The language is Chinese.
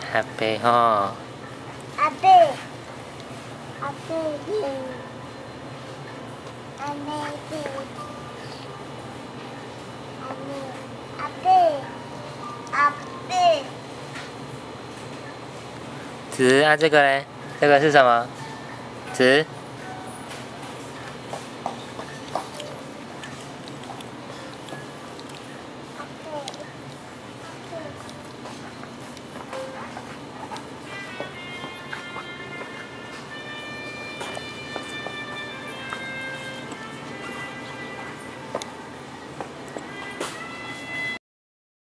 阿伯吼。 阿伯，阿伯，阿妹弟，阿伯，阿伯。 子啊，这个嘞，这个是什么？子。